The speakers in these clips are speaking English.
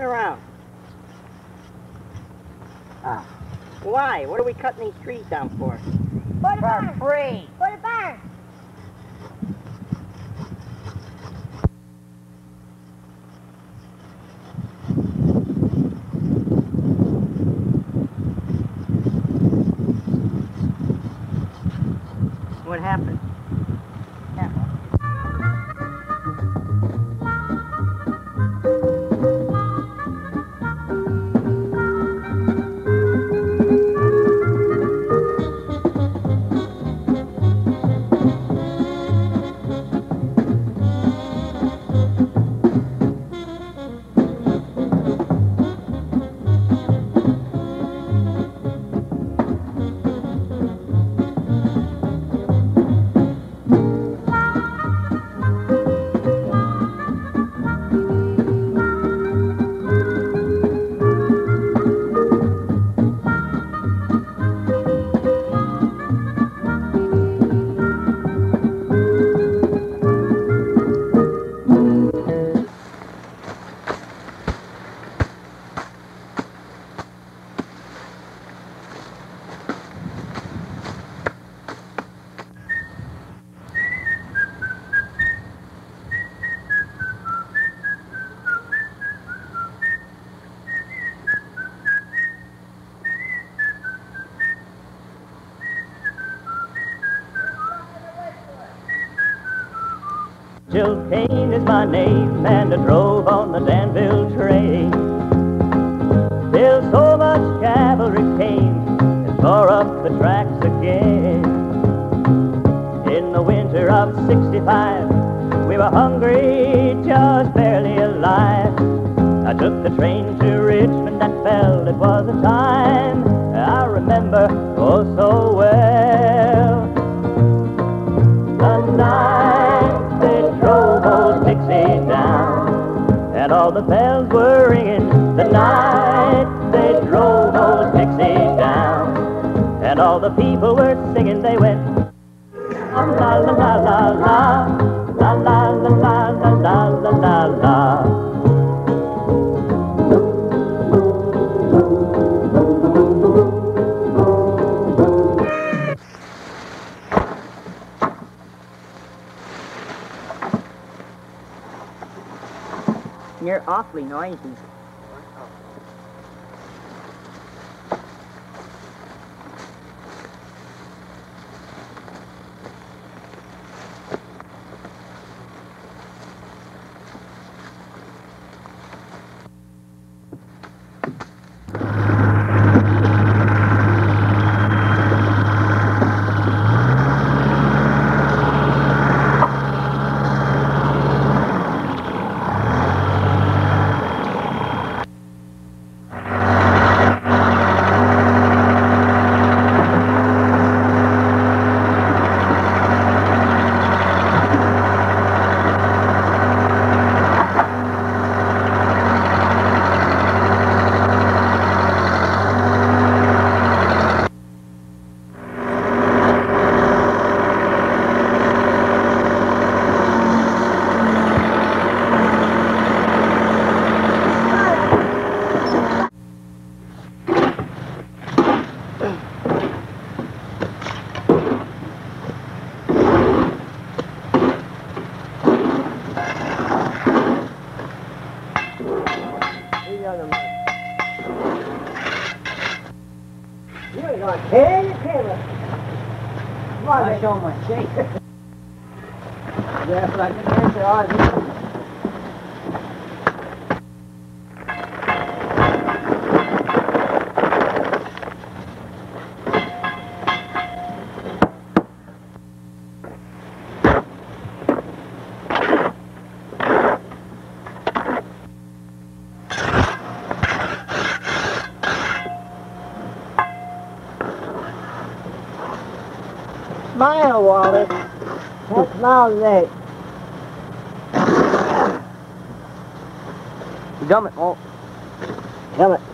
around. Ah. Why? What are we cutting these trees down for? For free. For the barn. What happened? Jill Kane is my name, and I drove on the Danville train till so much cavalry came and tore up the tracks again. In the winter of '65, we were hungry, just barely alive. I took the train to Richmond and felt it was a time I remember oh so well. The night they drove old Dixie down, and all the bells were ringing. The night they drove old Dixie down, and all the people were singing. They went la la la la la la la la la la la la la la. You're awfully noisy. You ain't gonna tear your camera. Come on, I show my shake. Yes, I can answer all this. Smile, Wally. Can't smile today. Gum it, Walt. Come it.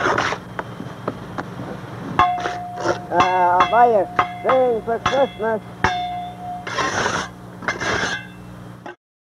I'll buy you a thing for Christmas.